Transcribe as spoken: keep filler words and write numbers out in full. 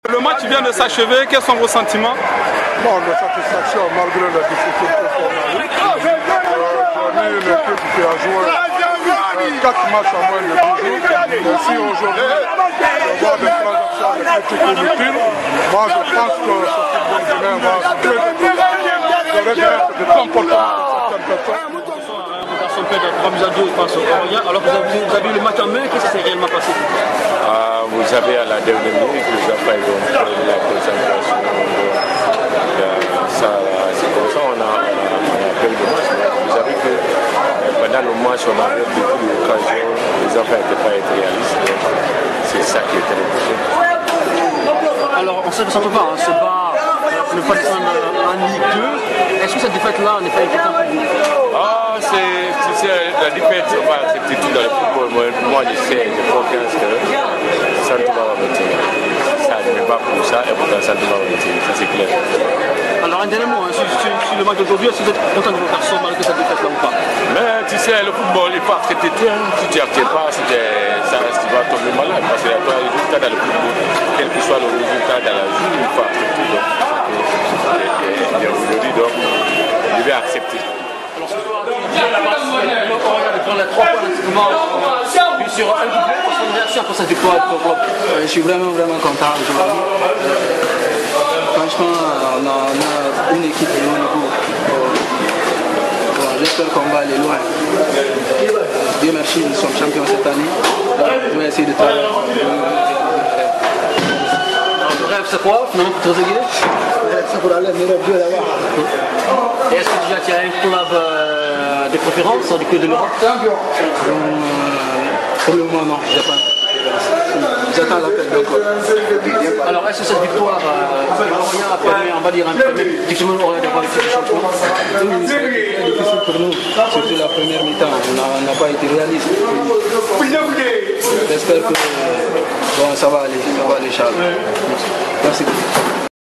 Le match vient de s'achever, quels sont vos sentiments? Bon, de satisfaction malgré la difficulté qu'on a eu. J'ai eu une équipe qui a joué quatre matchs en moins de dix jours. Et si aujourd'hui, on voit des transactions de critiques inutiles, moi je pense que ce football guinéen va se créer des comportements de certaines personnes. Son père de trois buts à deux face au Orient. Alors vous avez, vous avez eu le match en main, qu'est-ce qui s'est réellement passé? Ah, vous savez, à la dernière minute, les affaires ont fait la concentration. C'est comme ça on a, on a, on a perdu le match. Vous savez que pendant le match, on avait beaucoup d'occasions, les affaires n'étaient pas être réalistes. C'est ça qui est très difficile. Alors on sait que ça ne peut pas, on se bat pour ne pas descendre en Ligue deux. Est-ce que cette défaite-là n'est pas inquiétante pour vous? Ah, c'est la défaite, on va accepter tout dans le football. Moi, moi je sais, j'ai confiance que ça ne va pas retenir. Ça n'est pas pour ça et pourtant ça ne va pas retenir, ça c'est clair. Alors un dernier mot, hein, sur, sur, sur le match d'aujourd'hui, est-ce que vous êtes content de vos garçons malgré cette défaite-là ou pas? Mais tu sais, le football, il faut accepter tout. Hein. Si tu n'acceptes pas, si ça reste, tu vas tomber malade. Parce qu'il y a pas de résultat dans le football. Quel que soit le résultat dans la journée, il faut accepter. Donc, il y a aujourd'hui, donc, il va accepter. Alors ce soir, on prend les trois points pratiquement sur un doublé. Quelle réaction pour cette victoire? Je suis vraiment, vraiment content aujourd'hui. Franchement, on a, on a une équipe de haut niveau. Bon, j'espère qu'on va aller loin. Dieu merci, nous sommes champions cette année. Donc, je vais essayer de travailler. Le rêve, c'est quoi finalement pour te réguler? C'est pour aller à l'Europe deux là-bas. Et est-ce que déjà tu as un club euh, de préférence du côté de l'Europe? euh, Pour le moment, non, je n'ai pas. J'attends l'appel de quoi. Alors, est-ce que cette victoire euh, Orient a permis, on va dire, un premier difficilement Orient d'avoir été champion? Oui, c'est très difficile pour nous, surtout la première mi-temps. On n'a pas été réaliste. J'espère que bon, ça va aller, ça va aller, Charles. Merci beaucoup.